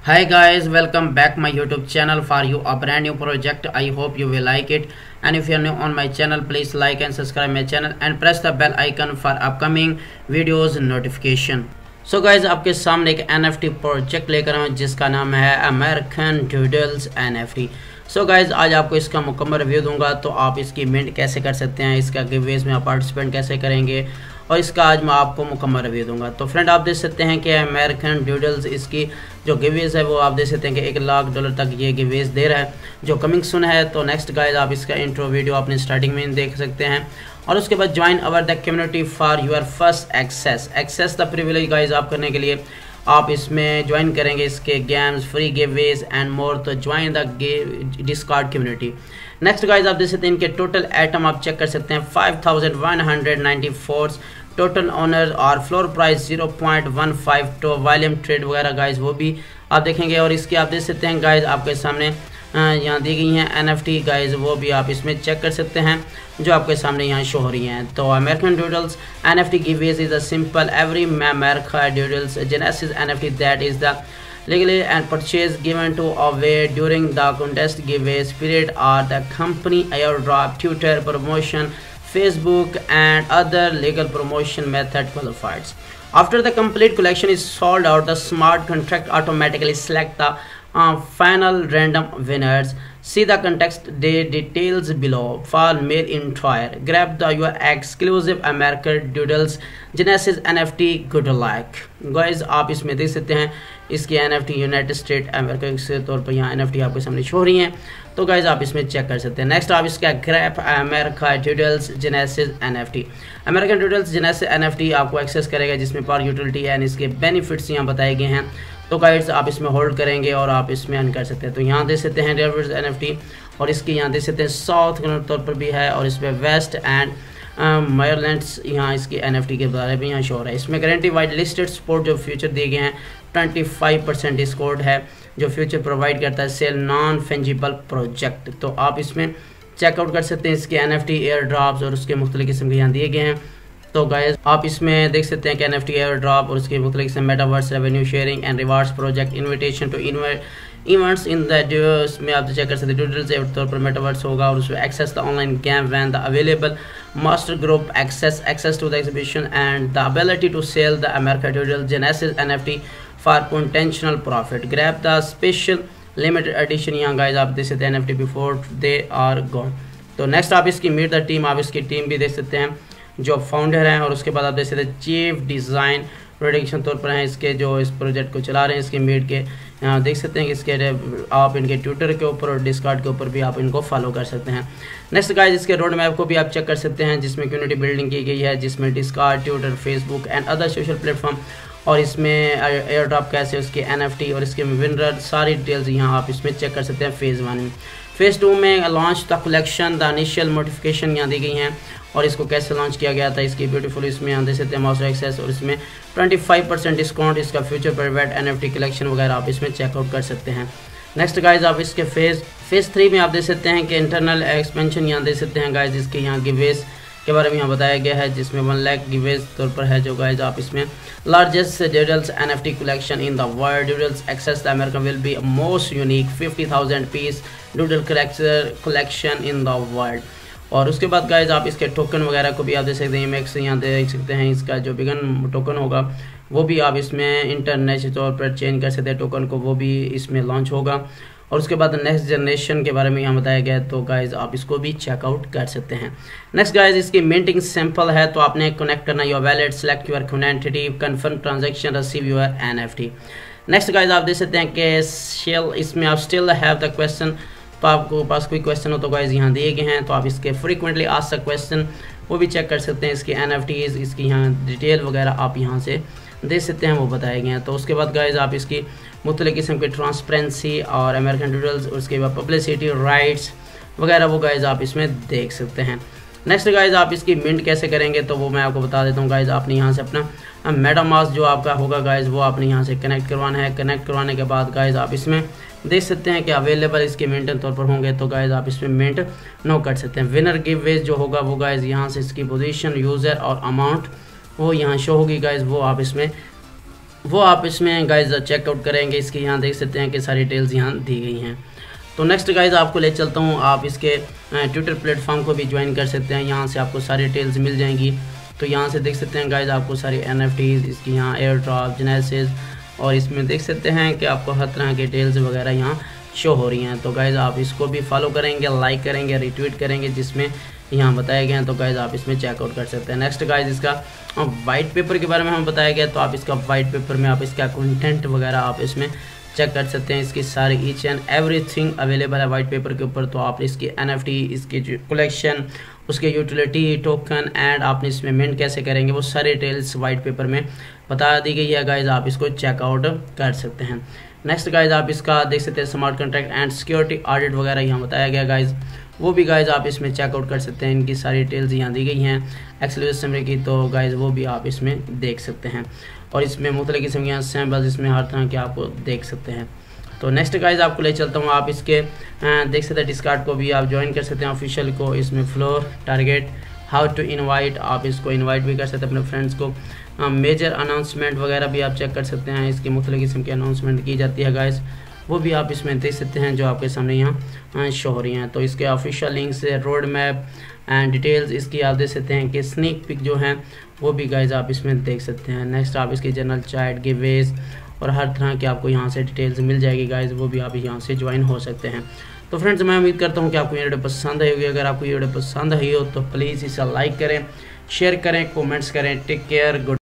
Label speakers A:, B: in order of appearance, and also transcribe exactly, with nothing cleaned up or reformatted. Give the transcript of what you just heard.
A: Hi guys, welcome back my YouTube channel for you a brand new project. I hope you will like it, and if you are new on my channel, please like and subscribe my channel and press the bell icon for upcoming videos notification. So guys, आपके सामने एक N F T project लेकर आया हूं जिसका नाम है American doodles N F T. So so guys आज आपको इसका मुकम्मल रिव्यू दूंगा, तो आप इसकी मिंट कैसे कर सकते हैं, इसका गिवेज में आप पार्टिसिपेट कैसे करेंगे, और इसका आज मैं आपको मुकम्मल रिव्यू दूंगा. तो फ्रेंड आप देख सकते हैं कि अमेरिकन डूडल्स इसकी जो गिवेज है वो आप देख सकते हैं कि एक लाख डॉलर तक ये गिवेज दे रहा है जो कमिंग सुन है. तो नेक्स्ट गाइज आप इसका इंट्रो वीडियो अपने स्टार्टिंग में देख सकते हैं, और उसके बाद join our the community for your first access access the privilege. Guys आप करने के लिए आप इसमें ज्वाइन करेंगे इसके games, free giveaways and more. तो join the Discord community. Next guys आप देख सकते हैं इनके टोटल आइटम आप चेक कर सकते हैं five thousand one hundred ninety four total owner और floor price zero point one five. तो वॉल्यूम ट्रेड वगैरह गाइज वो भी आप देखेंगे, और इसके आप देख सकते हैं गाइज आपके सामने यहाँ दी गई हैं N F T गाइज, वो भी आप इसमें चेक कर सकते हैं जो आपके सामने यहाँ शो हो रही हैं. तो American doodles N F T giveaways is a simple every American doodles genesis N F T that is the legally and purchase given to away during the contest giveaways period or the company airdrop, Twitter promotion, Facebook and other legal promotion method qualified. After the complete collection is sold out, the smart contract automatically select the uh, final random winners. See the context the details below for mail in trial. Grab the your exclusive American Doodles Genesis N F T. Good luck guys. आप इसमें देख सकते हैं इसकी N F T united state America के तौर पर यहाँ N F T आपके सामने शो हो रही हैं, तो गाइज आप इसमें चेक कर सकते हैं. नेक्स्ट आप इसका grab America doodles genesis N F T. American doodles genesis N F T आपको एक्सेस करेगा जिसमें पावर यूटिलिटी एंड इसके बेनिफिट्स यहाँ बताए गए हैं. तो गाइड्स आप इसमें होल्ड करेंगे और आप इसमें अर्न कर सकते हैं. तो यहाँ देख सकते हैं डेविड्स N F T, और इसकी यहाँ देख सकते हैं साउथ के तौर पर भी है, और इसमें वेस्ट एंड मेयरलैंड्स यहाँ इसकी N F T के बारे में यहाँ शो हो रहा है. इसमें गारंटी वाइड लिस्टेड सपोर्ट जो फ्यूचर दिए गए हैं ट्वेंटी फाइव परसेंट डिस्काउंट है जो फ्यूचर प्रोवाइड करता है सेल नॉन फंजिबल प्रोजेक्ट. तो आप इसमें चेकआउट कर सकते हैं इसके N F T air drops और उसके मुख्तलिफ किस्म के यहाँ दिए गए हैं. तो गाइज आप इसमें देख सकते हैं कि N F T air drop और उसके मुख्तलिफ किस्म metaverse revenue sharing and rewards project invitation to events in the deuce में आप चेक कर सकते हैं. डूडल्स के तौर पर मेटावर्स होगा, और उसमें access the online game when the available master group access access to the exhibition and the ability to sell the American doodles genesis N F T for potential profit. Grab the special limited edition. यहाँ guys आप देख सकते हैं N F T before they are gone. तो next आप इसकी meet the team, आप इसकी टीम भी देख सकते हैं जो फाउंडर हैं, और उसके बाद आप देख सकते हैं चीफ डिज़ाइन प्रोडक्शन तौर पर हैं इसके जो इस प्रोजेक्ट को चला रहे हैं इसके मीट के. यहाँ देख सकते हैं कि इसके आप इनके ट्विटर के ऊपर और डिस्कॉर्ड के ऊपर भी आप इनको फॉलो कर सकते हैं. नेक्स्ट गाइस इसके रोड मैप को भी आप चेक कर सकते हैं जिसमें कम्युनिटी बिल्डिंग की गई है, जिसमें Discord, Twitter, Facebook and other social platform, और इसमें एयर ड्रॉप कैसे उसके N F T और इसके विनर सारी डिटेल्स यहाँ आप इसमें चेक कर सकते हैं. फेज़ वन में, फेज़ टू में launch the collection the initial notification यहाँ दी गई हैं, और इसको कैसे लॉन्च किया गया था इसकी ब्यूटीफुल इसमें यहाँ दे सकते हैं मास्टर एक्सेस, और इसमें ट्वेंटी फाइव परसेंट डिस्काउंट इसका future private N F T collection वगैरह आप इसमें चेकआउट कर सकते हैं. नेक्स्ट गाइज आप इसके फेज़ फेज़ थ्री में आप देख सकते हैं कि इंटरनल एक्सपेंशन यहाँ दे सकते हैं गाइज. इसके यहाँ गिवेज के बारे में यहाँ बताया गया है जिसमें वन लाख गिवेज तौर पर है जो गाइज आप इसमें largest doodles N F T collection in the world. Doodles access the American will be most unique fifty thousand piece doodle collection in the world. और उसके बाद गाइज आप इसके टोकन वगैरह को भी आप देख सकते हैं. मैक्स यहाँ देख सकते हैं इसका जो बिगन टोकन होगा वो भी आप इसमें इंटरनेशनल तौर पर चेंज कर सकते हैं टोकन को, वो भी इसमें लॉन्च होगा. और उसके बाद नेक्स्ट जनरेशन के बारे में यहाँ बताया गया है, तो गाइज आप इसको भी चेकआउट कर सकते हैं. नेक्स्ट गाइज इसकी मिंटिंग सिंपल है, तो आपने कनेक्ट करना your wallet, select your quantity, confirm transaction, receive your N F T. Next guys आप देख सकते हैं कि शेल इसमें आप स्टिल हैव द क्वेश्चन, तो आपको पास कोई क्वेश्चन हो तो गाइज यहाँ दिए गए हैं, तो आप इसके फ्रीक्वेंटली आस्क्ड द क्वेश्चन वो भी चेक कर सकते हैं. इसकी N F Ts इसकी यहाँ डिटेल वगैरह आप यहाँ से देख सकते हैं वो बताए गए हैं. तो उसके बाद गाइज आप इसकी मुख्तलिफ किस्म की ट्रांसपेरेंसी और अमेरिकन डूडल्स, उसके बाद पब्लिसिटी राइट्स वगैरह वो गाइज आप इसमें देख सकते हैं. नेक्स्ट गाइज आप इसकी मिंट कैसे करेंगे तो वो मैं आपको बता देता हूँ. गाइज आपने यहाँ से अपना मेटामास्क जो आपका होगा गाइज वो आपने यहाँ से कनेक्ट करवाना है. कनेक्ट करवाने के बाद गाइज आप इसमें देख सकते हैं कि अवेलेबल इसके मिंट तौर पर होंगे, तो गाइज आप इसमें मिंट नो कर सकते हैं. विनर गिव वेज जो होगा वो गाइज यहाँ से इसकी पोजीशन, यूज़र और अमाउंट वो यहाँ शो होगी गाइज, वो आप इसमें वो आप इसमें गाइज चेकआउट करेंगे। इसके यहाँ देख सकते हैं कि सारी डिटेल्स यहाँ दी गई हैं। तो नेक्स्ट गाइज आपको ले चलता हूँ, आप इसके ट्विटर प्लेटफॉर्म को भी ज्वाइन कर सकते हैं। यहाँ से आपको सारी डिटेल्स मिल जाएंगी। तो यहाँ से देख सकते हैं गाइज आपको सारी एन एफ टीज, इसकी यहाँ एयर ड्रॉप, जेनेसिस, और इसमें देख सकते हैं कि आपको हर तरह की डिटेल्स वगैरह यहाँ शो हो रही हैं। तो गाइज आप इसको भी फॉलो करेंगे, लाइक करेंगे, रिट्वीट करेंगे जिसमें यहाँ बताया गया है। तो गाइज आप इसमें चेकआउट कर सकते हैं। नेक्स्ट गाइज इसका वाइट पेपर के बारे में हमें बताया गया, तो आप इसका वाइट पेपर में आप इसका कंटेंट वगैरह आप इसमें चेक कर सकते हैं। इसकी सारी ईच एंड एवरीथिंग अवेलेबल है वाइट पेपर के ऊपर। तो आप इसकी एनएफटी, इसकी जो कलेक्शन, उसके यूटिलिटी, टोकन एंड आपने इसमें मिंट कैसे करेंगे, वो सारी डिटेल्स वाइट पेपर में बता दी गई है गाइज। आप इसको चेकआउट कर सकते हैं। नेक्स्ट गाइज आप इसका देख सकते हैं smart contract and security audit वगैरह यहाँ बताया गया गाइज, वो भी गाइज आप इसमें चेकआउट कर सकते हैं। इनकी सारी डिटेल्स यहाँ दी गई हैं एक्सेल समरी की। तो गाइज वो भी आप इसमें देख सकते हैं। और इसमें मुख्तलिफ किस्म के सैम्पल्स इसमें हर तरह के आपको देख सकते हैं। तो नेक्स्ट गाइज आपको ले चलता हूँ, आप इसके देख सकते हैं डिस्कार्ड को भी आप ज्वाइन कर सकते हैं, ऑफिशियल को। इसमें floor, target, how to invite, आप इसको इनवाइट भी कर सकते हैं अपने फ्रेंड्स को। मेजर अनाउंसमेंट वगैरह भी आप चेक कर सकते हैं। इसकी मुख्तलिफ किस्म की अनाउंसमेंट की जाती है गाइज, वो भी आप इसमें देख सकते हैं जो आपके सामने यहाँ शो हो रही हैं। तो इसके ऑफिशियल लिंक से रोड मैप एंड डिटेल्स इसकी आप देख सकते हैं कि स्नीक पिक जो हैं वो भी गाइज आप इसमें देख सकते हैं। नेक्स्ट आप इसकी जनरल चैट, गिवेज और हर तरह की आपको यहाँ से डिटेल्स मिल जाएगी गाइज, वो भी आप यहाँ से ज्वाइन हो सकते हैं। तो फ्रेंड्स मैं उम्मीद करता हूँ कि आपको ये वीडियो पसंद आई होगी। अगर आपको ये वीडियो पसंद आई हो तो प्लीज़ इसे लाइक करें, शेयर करें, कमेंट्स करें। Take care, good.